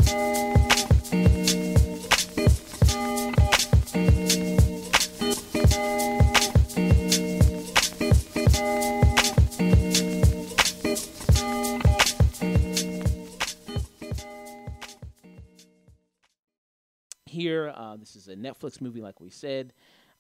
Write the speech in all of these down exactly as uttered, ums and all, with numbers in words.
Here, uh, this is a Netflix movie, like we said,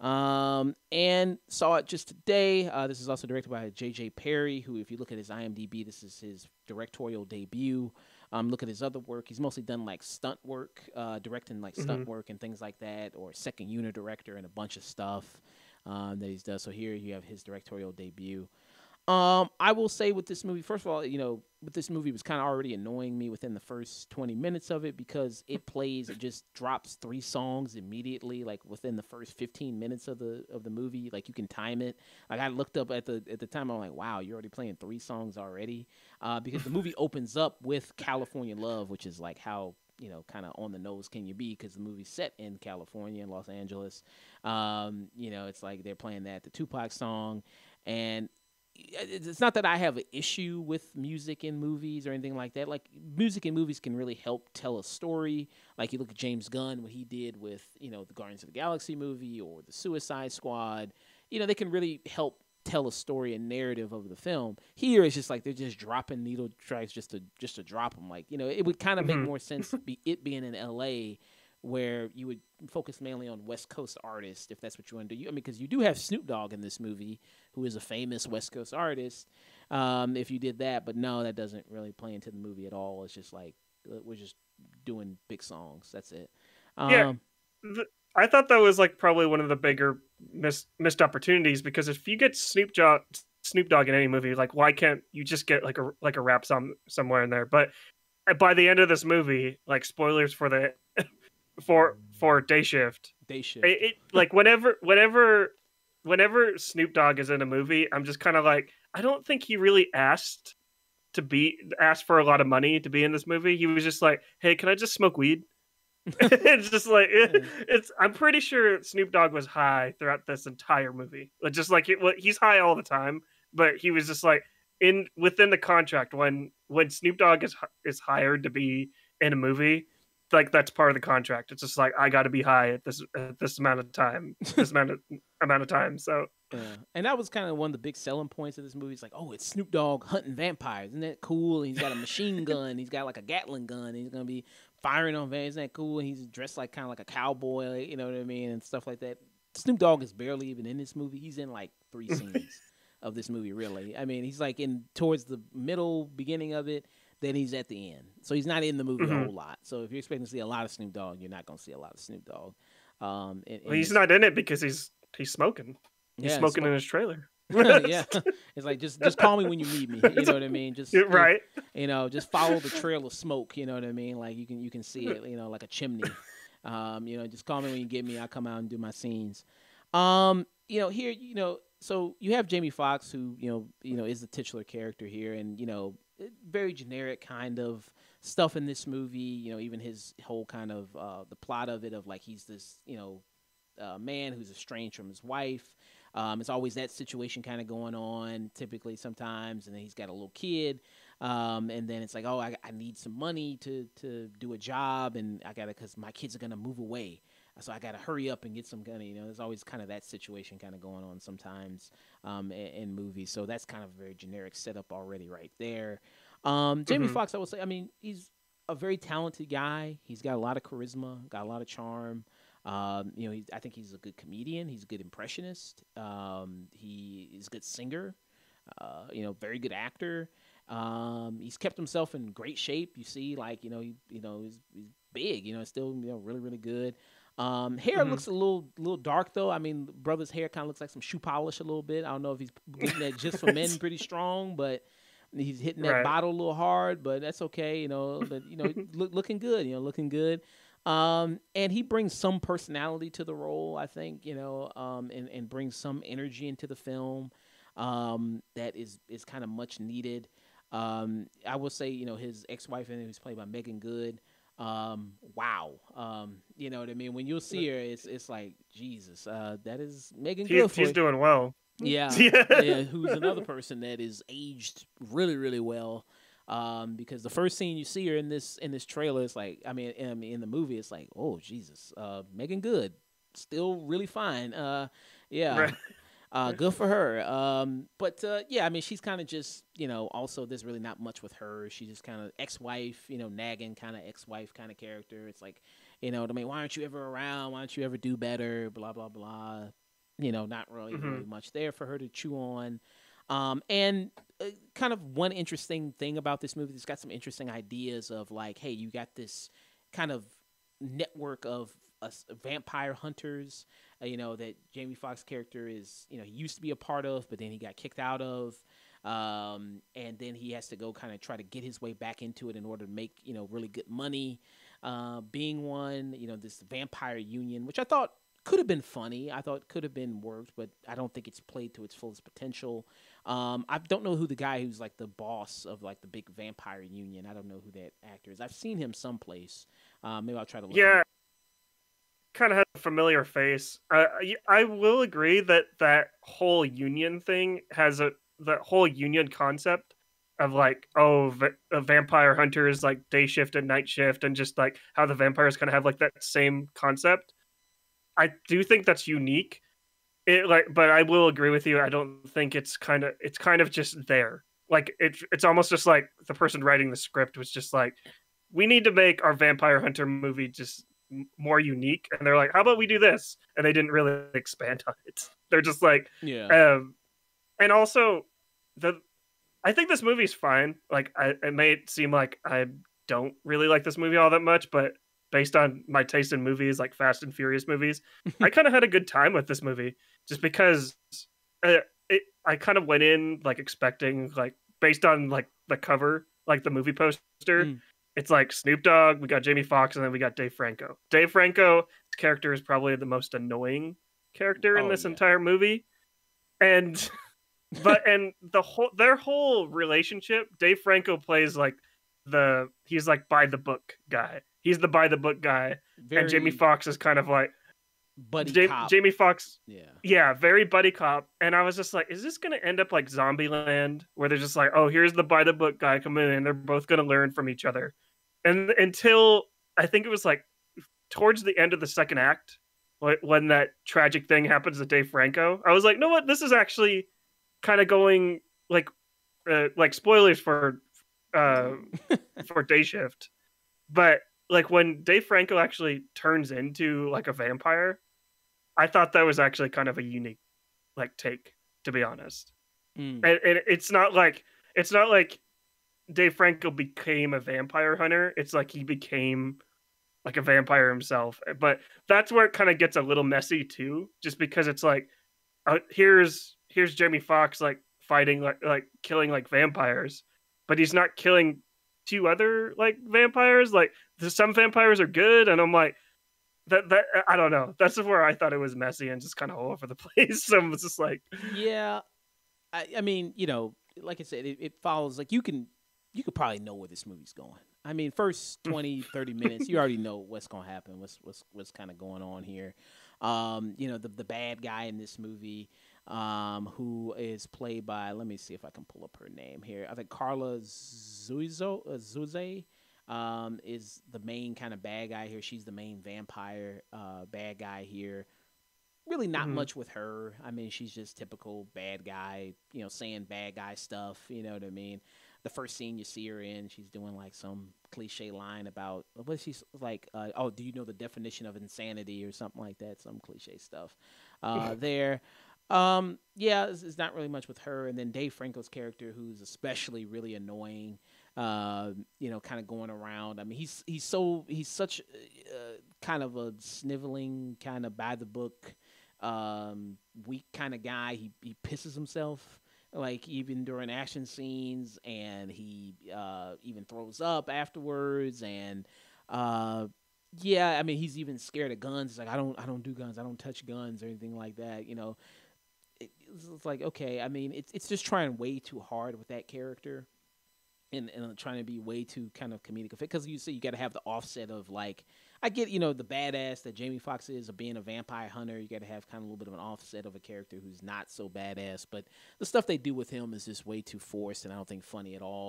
um, and saw it just today. Uh, this is also directed by J J. Perry, who, if you look at his IMDb, this is his directorial debut. Um, look at his other work; he's mostly done like stunt work, uh, directing like stunt Mm-hmm. work and things like that, or second unit director and a bunch of stuff um, that he's done. So here you have his directorial debut. Um, I will say with this movie, first of all, you know, with this movie it was kind of already annoying me within the first twenty minutes of it because it plays, it just drops three songs immediately, like within the first fifteen minutes of the of the movie. Like you can time it. Like I looked up at the at the time, I'm like, wow, you're already playing three songs already, uh, because the movie opens up with California Love, which is like how you know kind of on the nose can you be because the movie's set in California in Los Angeles. Um, you know, it's like they're playing that the Tupac song, and it's not that I have an issue with music in movies or anything like that. Like music in movies can really help tell a story. Like you look at James Gunn, what he did with, you know, the Guardians of the Galaxy movie or the Suicide Squad, you know, they can really help tell a story and narrative of the film. Here it's just like they're just dropping needle tracks just to just to drop them. Like, you know, it would kind of make Mm-hmm. more sense be it being in L A where you would focus mainly on West Coast artists, if that's what you want to do. I mean, because you do have Snoop Dogg in this movie, who is a famous West Coast artist. Um, if you did that, but no, that doesn't really play into the movie at all. It's just like uh, we're just doing big songs. That's it. Yeah, Um, th- I thought that was like probably one of the bigger missed missed opportunities because if you get Snoop Dogg Snoop Dogg in any movie, like why can't you just get like a like a rap song somewhere in there? But uh, by the end of this movie, like spoilers for the for for Day Shift, Day it, Shift. it like whenever whenever whenever Snoop Dogg is in a movie, I'm just kind of like I don't think he really asked to be asked for a lot of money to be in this movie. He was just like, "Hey, can I just smoke weed?" It's just like it, Yeah. it's. I'm pretty sure Snoop Dogg was high throughout this entire movie. Like, just like it, well, he's high all the time, but he was just like in within the contract when when Snoop Dogg is is hired to be in a movie. Like that's part of the contract. It's just like I got to be high at this at this amount of time, this amount of amount of time. So Yeah, and that was kind of one of the big selling points of this movie. It's like, oh, it's Snoop Dogg hunting vampires. Isn't that cool? And he's got a machine gun. He's got like a Gatling gun. And he's gonna be firing on vampires. Isn't that cool? And he's dressed like kind of like a cowboy. Like, you know what I mean, and stuff like that. Snoop Dogg is barely even in this movie. He's in like three scenes of this movie. Really, I mean, he's like in towards the middle, beginning of it. Then he's at the end. So he's not in the movie a mhm. whole lot. So if you're expecting to see a lot of Snoop Dogg, you're not gonna see a lot of Snoop Dogg. Um, in, Well, in he's this, not in it because he's he's smoking. He's yeah, smoking in smoke. his trailer. Yeah, it's like just just call me when you need me. You know what I mean? Just Yeah, you know, right. you know, just follow the trail of smoke. You know what I mean? Like you can you can see it. You know, like a chimney. Um, you know, just call me when you get me. I'll come out and do my scenes. Um, you know, here, you know, so you have Jamie Foxx, who you know, you know, is the titular character here, and you know, very generic kind of stuff in this movie. You know, even his whole kind of uh, the plot of it, of like he's this, you know, uh, man who's estranged from his wife. Um, it's always that situation kind of going on, typically sometimes, and then he's got a little kid, um, and then it's like, oh, I, I need some money to to do a job, and I gotta because my kids are gonna move away, so I gotta hurry up and get some money. You know, there's always kind of that situation kind of going on sometimes um, in, in movies, so that's kind of a very generic setup already right there. Um, Jamie Hmm. Foxx, I will say, I mean, he's a very talented guy. He's got a lot of charisma, got a lot of charm. Um, you know, he, I think he's a good comedian. He's a good impressionist. Um, he is a good singer. Uh, you know, very good actor. Um, he's kept himself in great shape. You see, like you know, he, you know, he's, he's big. You know, still you know really really good. Um, hair Hmm. looks a little little dark though. I mean, brother's hair kind of looks like some shoe polish a little bit. I don't know if he's getting that just for men pretty strong, but he's hitting that Right. bottle a little hard. But that's okay. You know, but you know, look, looking good. You know, looking good. Um, and he brings some personality to the role, I think, you know, um, and, and brings some energy into the film um, that is, is kind of much needed. Um, I will say, you know, his ex-wife, in it, who's played by Megan Good, um, wow. Um, you know what I mean? When you'll see her, it's it's like, Jesus, uh, that is Megan He, Good for he's you. doing well. Yeah, Yeah. yeah, who's another person that is aged really, really well. Um, because the first scene you see her in this in this trailer is like, I mean, in, in the movie, it's like, oh Jesus, uh, Megan Good, still really fine. Uh, yeah, Right. uh, good for her. Um, but uh, yeah, I mean, she's kind of just, you know, also there's really not much with her. She's just kind of ex-wife, you know, nagging kind of ex-wife kind of character. It's like, you know, I mean, why aren't you ever around? Why don't you ever do better? Blah blah blah. You know, not really hmm really much there for her to chew on. Um, and uh, kind of one interesting thing about this movie, it's got some interesting ideas of like, hey, you got this kind of network of uh, vampire hunters, uh, you know, that Jamie Foxx character is, you know, he used to be a part of, but then he got kicked out of. Um, and then he has to go kind of try to get his way back into it in order to make, you know, really good money. Uh, being one, you know, this vampire union, which I thought could have been funny. I thought could have been worked, but I don't think it's played to its fullest potential. Um, I don't know who the guy who's like the boss of like the big vampire union. I don't know who that actor is. I've seen him someplace. Uh, maybe I'll try to look him Yeah, up. kind of has a familiar face. Uh, I I will agree that that whole union thing has a that whole union concept of like oh va- uh, vampire hunters like day shift and night shift and just like how the vampires kind of have like that same concept. I do think that's unique. It like, but I will agree with you. I don't think it's kind of it's kind of just there. Like it's it's almost just like the person writing the script was just like, we need to make our vampire hunter movie just m- more unique, and they're like, how about we do this? And they didn't really expand on it. They're just like, Yeah. um, and also the I think this movie's fine. Like I, it may seem like I don't really like this movie all that much, but based on my taste in movies like Fast and Furious movies, I kind of had a good time with this movie just because uh, it, I kind of went in like expecting like based on like the cover, like the movie poster, Mm. it's like Snoop Dogg, we got Jamie Foxx, and then we got Dave Franco. Dave Franco's character is probably the most annoying character in Oh this yeah. entire movie, and but and the whole their whole relationship, Dave Franco plays like the he's like by the book guy. He's the by the book guy, and Jamie Very Foxx is kind of like buddy Jamie, cop. Jamie Foxx. Yeah. Yeah, very buddy cop. And I was just like, is this gonna end up like Zombieland, where they're just like, oh, here's the by the book guy coming in, and they're both gonna learn from each other, and until I think it was like towards the end of the second act, wh- when that tragic thing happens to Dave Franco, I was like, no, what? This is actually kind of going like uh, like spoilers for uh for Day Shift, but like when Dave Franco actually turns into like a vampire, I thought that was actually kind of a unique like take, to be honest. Mm. And, and it's not like it's not like Dave Franco became a vampire hunter. It's like he became like a vampire himself. But that's where it kind of gets a little messy too, just because it's like uh, here's here's Jamie Foxx like fighting like like killing like vampires, but he's not killing two other like vampires. Like some vampires are good, and I'm like that that I don't know. That's where I thought it was messy and just kind of all over the place. So I was just like, Yeah. I, I mean, you know, like I said, it, it follows like you can you could probably know where this movie's going. I mean, first twenty, thirty minutes, you already know what's going to happen, what's what's what's kind of going on here. Um, you know, the the bad guy in this movie, um, who is played by, let me see if I can pull up her name here. I think Carla Zuzo, uh, Zuze, um, is the main kind of bad guy here. She's the main vampire uh, bad guy here. Really not mhm. much with her. I mean, she's just typical bad guy, you know, saying bad guy stuff. You know what I mean? The first scene you see her in, she's doing like some cliche line about what is she s- like? Uh, oh, do you know the definition of insanity or something like that? Some cliche stuff uh, there. Um, yeah, it's, it's not really much with her. And then Dave Franco's character, who's especially really annoying. Uh, you know, kind of going around. I mean, he's he's so he's such uh, kind of a sniveling, kind of by the book um, weak kind of guy. He he pisses himself like even during action scenes, and he uh, even throws up afterwards. And uh, yeah, I mean he's even scared of guns. He's like, I don't I don't do guns. I don't touch guns or anything like that. You know, it, it's like okay. I mean, it's it's just trying way too hard with that character and, and trying to be way too kind of comedic because you see you got to have the offset of like I get you know the badass that Jamie Foxx is of being a vampire hunter. You got to have kind of a little bit of an offset of a character who's not so badass, but the stuff they do with him is just way too forced and I don't think funny at all.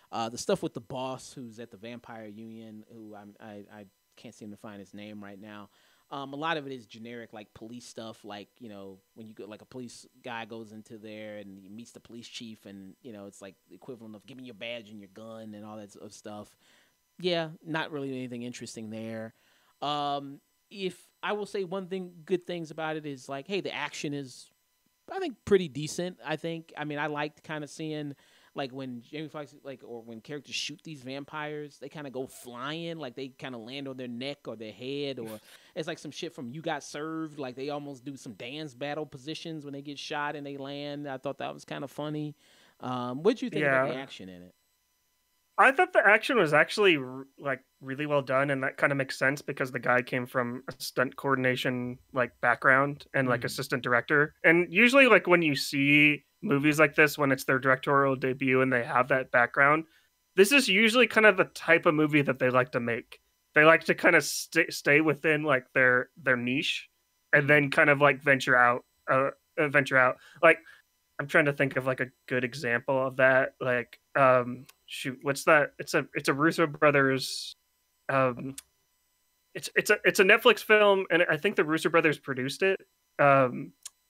Uh, the stuff with the boss who's at the Vampire Union, who I'm, I I can't seem to find his name right now. Um, a lot of it is generic, like police stuff. Like you know, when you go, like a police guy goes into there and he meets the police chief, and you know, it's like the equivalent of give me your badge and your gun and all that sort of stuff. Yeah, not really anything interesting there. Um, if I will say one thing, good things about it is like, hey, the action is, I think, pretty decent. I think, I mean, I liked kind of seeing like when Jamie Foxx, like, or when characters shoot these vampires, they kind of go flying, like they kind of land on their neck or their head, or it's like some shit from You Got Served, like they almost do some dance battle positions when they get shot and they land. I thought that was kind of funny. Um, what did you think about the Yeah. action in it? I thought the action was actually r- like really well done, and that kind of makes sense because the guy came from a stunt coordination like background and like Mm. assistant director. And usually, like when you see movies like this, when it's their directorial debut and they have that background, this is usually kind of the type of movie that they like to make. They like to kind of st- stay within like their their niche, and Mm. then kind of like venture out, uh, uh, venture out. Like I'm trying to think of like a good example of that. Like, um, shoot, what's that? It's a it's a Russo brothers. Um, it's it's a it's a Netflix film, and I think the Russo brothers produced it. Um,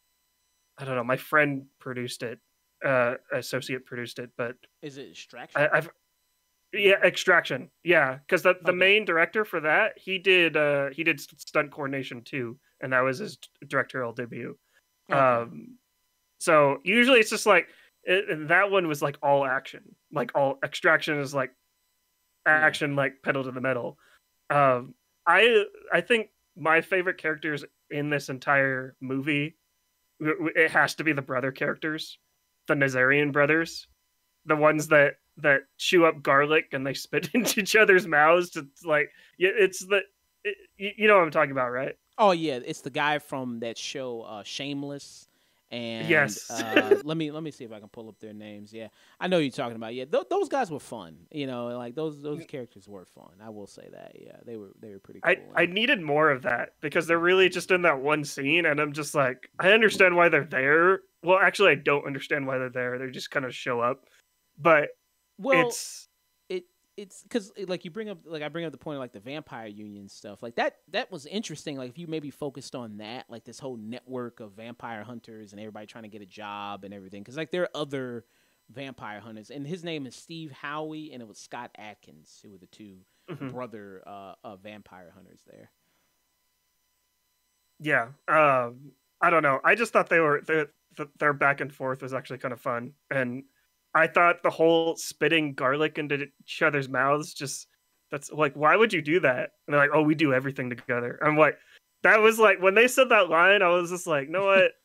I don't know. My friend produced it. Uh, associate produced it, but Is it Extraction? I, I've yeah, Extraction. Yeah, because the the Okay. main director for that he did uh he did stunt coordination too, and that was his directorial debut. Okay. Um, So usually it's just like it, and that one was like all action, like all Extraction is like Yeah. action, like pedal to the metal. Um, I I think my favorite characters in this entire movie, it has to be the brother characters, the Nazarian brothers, the ones that that chew up garlic and they spit into each other's mouths. It's like yeah, it's the it, you know what I'm talking about, right? Oh yeah, it's the guy from that show, uh, Shameless. And Yes. uh, let me let me see if I can pull up their names. Yeah, I know who you're talking about. Yeah, th- those guys were fun. You know, like those those characters were fun. I will say that. Yeah, they were they were pretty I, cool. I And needed more of that because they're really just in that one scene, and I'm just like, I understand why they're there. Well, actually, I don't understand why they're there. They just kind of show up, but well, it's it it's because like you bring up like I bring up the point of like the vampire union stuff. Like that that was interesting. Like if you maybe focused on that, like this whole network of vampire hunters and everybody trying to get a job and everything. Because like there are other vampire hunters, and his name is Steve Howie, and it was Scott Atkins who were the two mhm. brother uh, uh vampire hunters there. Yeah. Um, I don't know. I just thought they were their their back and forth was actually kind of fun, and I thought the whole spitting garlic into each other's mouths just that's like, why would you do that? And they're like, oh, we do everything together. I'm like, that was like when they said that line, I was just like, know what?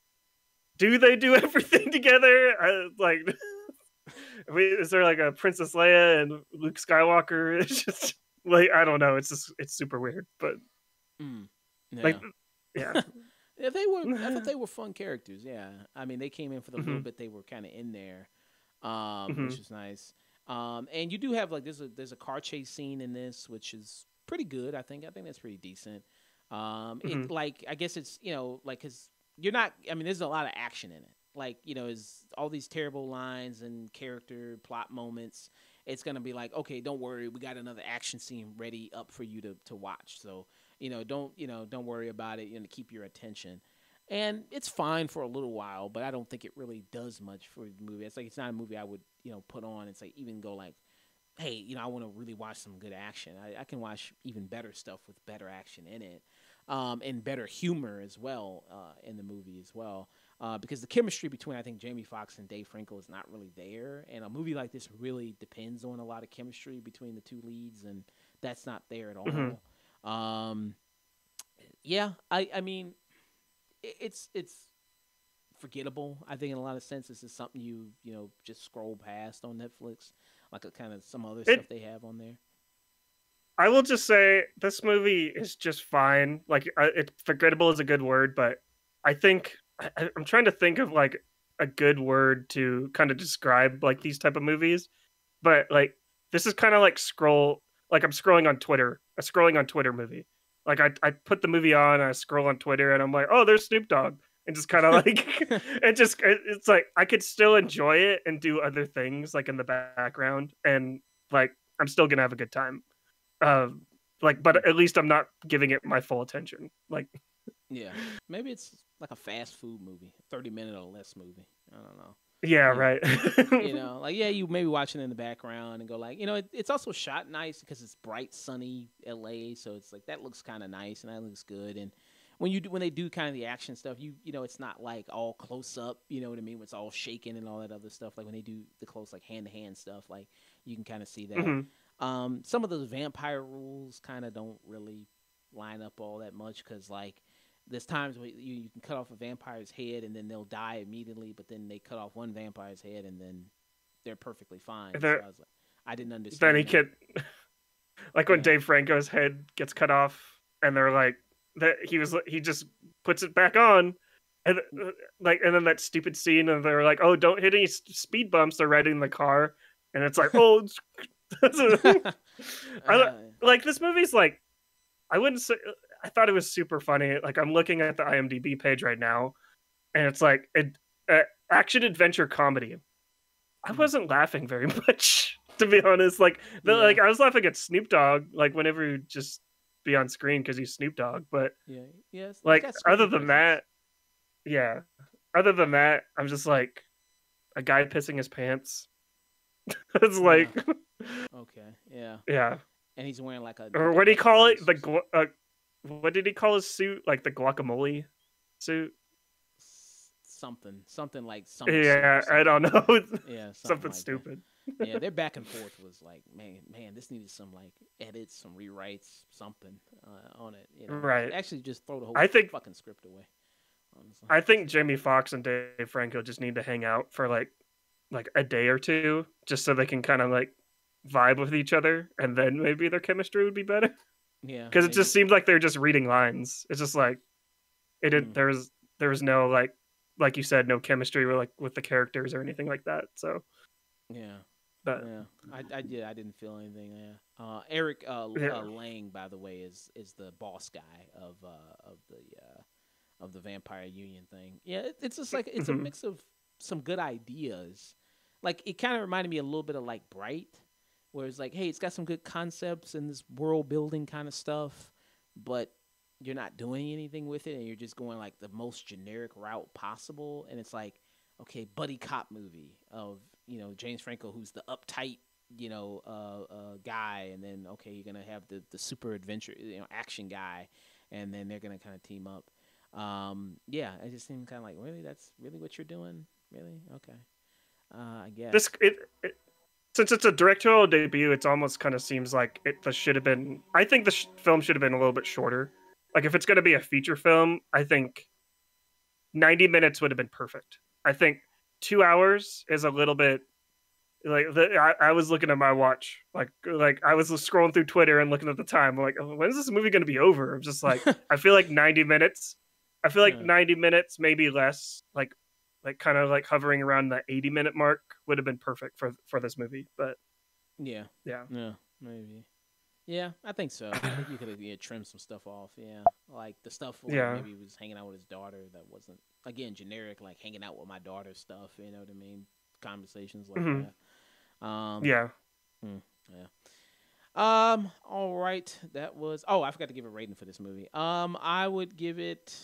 Do they do everything together? I, like, I mean, is there like a Princess Leia and Luke Skywalker? It's just like I don't know. It's just it's super weird, but Mm. like Yeah. yeah. Yeah, they were. I thought they were fun characters. Yeah, I mean, they came in for the little hmm bit they were kind of in there, um, hmm which was nice. Um, and you do have like there's a there's a car chase scene in this, which is pretty good. I think I think that's pretty decent. Um, hmm it like I guess it's you know like because you're not. I mean, there's a lot of action in it. Like you know, is all these terrible lines and character plot moments. It's gonna be like, okay, don't worry, we got another action scene ready up for you to to watch. So you know, don't you know, don't worry about it. You know, keep your attention, and it's fine for a little while. But I don't think it really does much for the movie. It's like it's not a movie I would you know put on. It's like even go like, hey, you know, I want to really watch some good action. I, I can watch even better stuff with better action in it, um, and better humor as well uh, in the movie as well. Uh, because the chemistry between I think Jamie Foxx and Dave Franco is not really there, and a movie like this really depends on a lot of chemistry between the two leads, and that's not there at hmm all. Um, yeah, I I mean it, it's it's forgettable. I think in a lot of senses it's something you you know just scroll past on Netflix, like a kind of some other It stuff they have on there. I will just say this movie is just fine. Like uh, it forgettable is a good word, but I think I, I- I'm trying to think of like a good word to kind of describe like these type of movies. But like this is kind of like scroll like I'm scrolling on Twitter, a scrolling on Twitter movie. Like I I put the movie on, I scroll on Twitter, and I'm like, oh, there's Snoop Dogg. and just kind of like it just it, it's like I could still enjoy it and do other things like in the background, and like I'm still gonna have a good time. Uh, like, but at least I'm not giving it my full attention. Like, Yeah, maybe it's like a fast food movie, thirty minute or less movie. I don't know. yeah, You know, right. you know, like yeah, you maybe watching in the background and go like, you know, it, it's also shot nice because it's bright, sunny L A, so it's like that looks kind of nice and that looks good. And when you do, when they do kind of the action stuff, you you know, it's not like all close up. You know what I mean? It's all shaking and all that other stuff. Like when they do the close like hand to hand stuff, like you can kind of see that. hmm Um, some of those vampire rules kind of don't really line up all that much because like there's times where you, you can cut off a vampire's head and then they'll die immediately, but then they cut off one vampire's head and then they're perfectly fine. There, So I was like, I didn't then he understand that. could, like when Yeah, Dave Franco's head gets cut off, and they're like that he was he just puts it back on, and uh, like and then that stupid scene, and they're like, oh, don't hit any s- speed bumps. They're riding in the car, and it's like, oh, it's, I uh, like this movie's like I wouldn't say I thought it was super funny. Like I'm looking at the IMDb page right now, and it's like a, a action adventure comedy. I mm, wasn't laughing very much, to be honest. Like, the, yeah, like I was laughing at Snoop Dogg, like whenever he'd just be on screen because he's Snoop Dogg. But yeah, yes. He's like, got other screen than presence. that, yeah. Other than that, I'm just like a guy pissing his pants. It's Yeah. like, Okay. Yeah. yeah. And he's wearing like a Or like a what do you neck call it? brace The or gua- something. uh, what did he call his suit? Like the guacamole suit? S- Something, something like summer suit or Yeah, I something. don't know. Yeah, something Something like that. stupid. Yeah, their back and forth was like, man, man, this needed some like edits, some rewrites, something uh, on it. You know, Right. actually, just throw the whole I think fucking script away. Honestly, I think Jamie Foxx and Dave Franco just need to hang out for like like a day or two, just so they can kind of like vibe with each other, and then maybe their chemistry would be better. yeah, Because it just maybe. seemed like they're just reading lines. It's just like it didn't. Mm, There was there was no like like you said, no chemistry with like with the characters or anything like that. So, yeah, but yeah. I, I did. I didn't feel anything. Yeah. Uh, Eric uh, uh, yeah. Lang, by the way, is is the boss guy of uh, of the uh, of the Vampire Union thing. Yeah, it, it's just like it's a Mhm. mix of some good ideas. Like it kind of reminded me a little bit of like Bright, where it's like, hey, it's got some good concepts and this world building kind of stuff, but you're not doing anything with it, and you're just going like the most generic route possible. And it's like, okay, buddy cop movie of you know James Franco, who's the uptight you know uh, uh, guy, and then okay, you're gonna have the the super adventure you know action guy, and then they're gonna kind of team up. Um, yeah, it just seemed kind of like, really, that's really what you're doing, really? Okay, uh, I This guess. it, it since it's a directorial debut, it almost kind of seems like it the should have been. I think the sh- film should have been a little bit shorter. Like if it's going to be a feature film, I think ninety minutes would have been perfect. I think two hours is a little bit like the, I, I was looking at my watch, like like I was scrolling through Twitter and looking at the time, like "Oh, when is this movie going to be over?" I'm just like, I feel like ninety minutes. I feel like Yeah, ninety minutes, maybe less, like like kind of like hovering around the eighty minute mark would have been perfect for for this movie. But yeah, yeah, yeah, maybe. Yeah, I think so. I think you could have yeah, trimmed some stuff off. Yeah, like the stuff like yeah, maybe he was hanging out with his daughter that wasn't again generic, like hanging out with my daughter stuff. You know what I mean? Conversations like hmm that. Um, yeah. hmm, yeah. Um. All right. That was. Oh, I forgot to give a rating for this movie. Um, I would give it.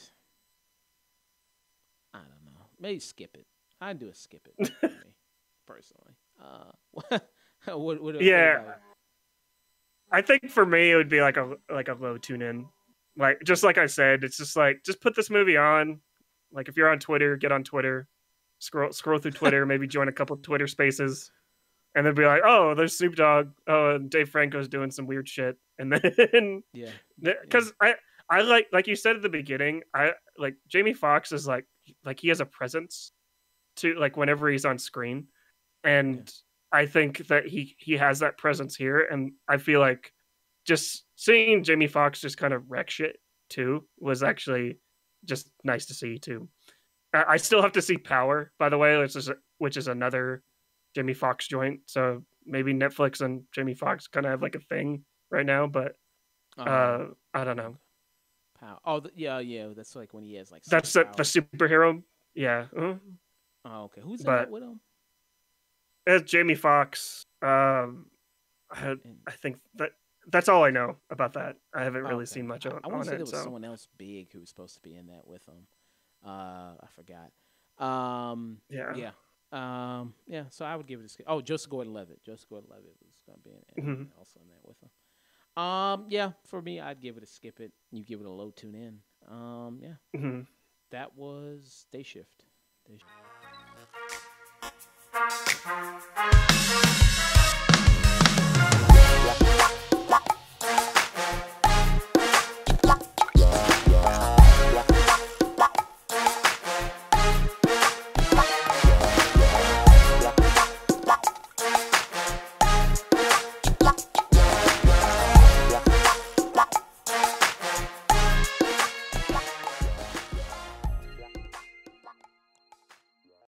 I don't know. Maybe skip it. I'd do a skip it for me, personally. Uh, what what what Yeah, about you? I think for me it would be like a like a low tune in. Like just like I said, it's just like just put this movie on. Like if you're on Twitter, get on Twitter, scroll scroll through Twitter, maybe join a couple Twitter spaces, and then be like, oh, there's Snoop Dogg. Oh, and Dave Franco's doing some weird shit, and then Yeah. Yeah. because I I like like you said at the beginning, I like Jamie Foxx is like like he has a presence to like whenever he's on screen, Yeah. and I think that he he has that presence here, and I feel like just seeing Jamie Foxx just kind of wreck shit too was actually just nice to see too. I, I still have to see Power, by the way, which is which is another Jamie Foxx joint. So maybe Netflix and Jamie Foxx kind of have like a thing right now, but Um. uh, I don't know. Okay. Power. Oh, the, yeah, yeah. That's like when he has like. That's the, the superpowers. superhero. Yeah. uh Oh, okay. Who's in But that with him? it's Jamie Foxx. Um, I, And, I think that that's all I know about that. I haven't really okay. seen much I, on, I want on to say it. there was So someone else big who was supposed to be in that with him. Uh, I forgot. Um, yeah. yeah. Um, yeah. So I would give it a skip. Oh, Joseph Gordon-Levitt. Joseph Gordon-Levitt was gonna be in, in hmm also in that with him. Um, yeah. For me, I'd give it a skip it. You give it a low tune in. Um, yeah. hmm That was Day Shift. Day Shift.